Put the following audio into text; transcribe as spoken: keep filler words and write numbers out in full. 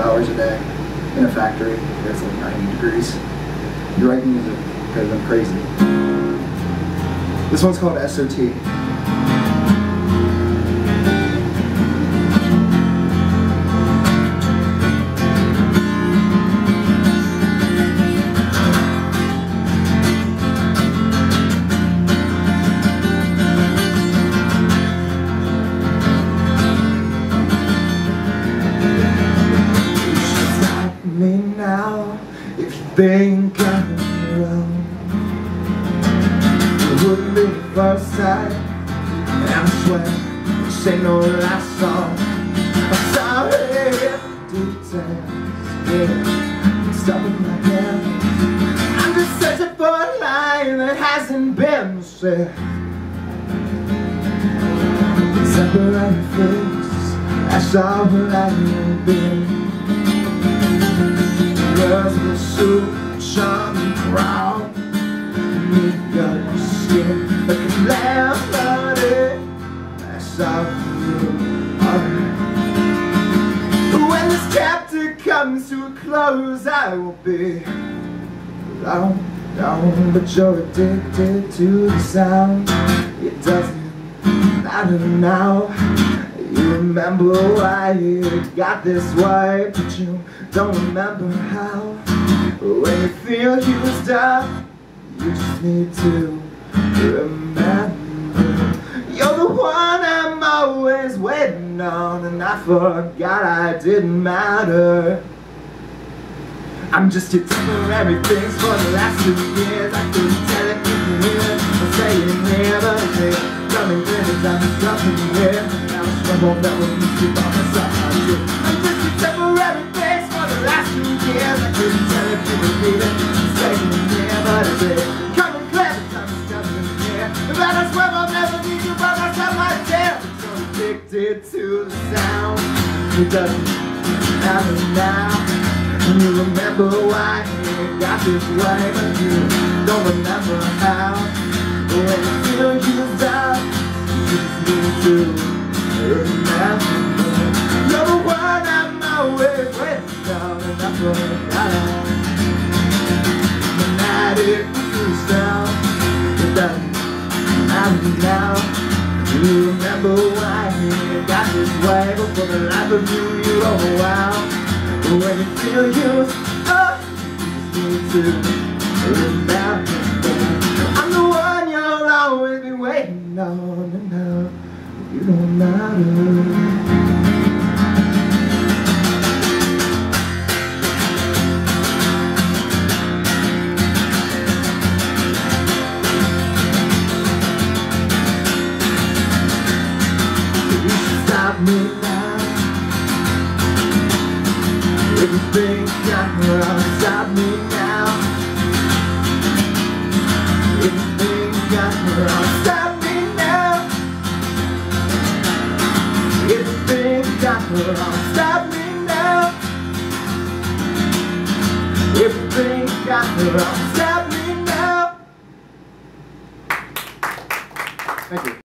hours a day in a factory that's like ninety degrees. You write music because I'm crazy. This one's called S O T. Me now, if you think I'm wrong, it wouldn't be the first time, and I swear this ain't no last song. I'm sorry if details get stuck in my head. I'm just searching for a line that hasn't been said. Temporary fix, that's all I will be. Words will soon charm and proud. Make your skin like a calamity. That's how you are. When this chapter comes to a close, I will be alone, alone. But you're addicted to the sound. It doesn't matter now. You remember why it got this way, but you don't remember how. When you feel used up, you just need to remember you're the one I'm always waiting on, and I forgot I didn't matter. I'm just your temporary things for the last two years. I couldn't tell it, you can hear it. I'm staying here, but it's coming in as I'm stopping here. I won't never miss you by my side. I'm just a temporary face for the last few years. I couldn't tell if you would need it. I'm staying here, but it's it. Coming clear, the time is coming here. But I swear I'll never need you by myself like this. I'm so addicted to the sound. It doesn't matter now. And you remember why it got this way, but you don't remember how. But when you feel used up, you just need to remember, you're the one I'm always waiting on, and I forgot it. The night it was down, it doesn't matter now. You remember why it got this way, but for the life of you, you don't know how. But when you feel used up, you just need to remember, I'm the one you'll always be waiting on, and now you don't matter. You should stop me now. If you think I'm wrong, stop me now. If you think I'm wrong, stop me now. If you think I'm wrong, stop me now. If you think I'm wrong, stop me now. Thank you.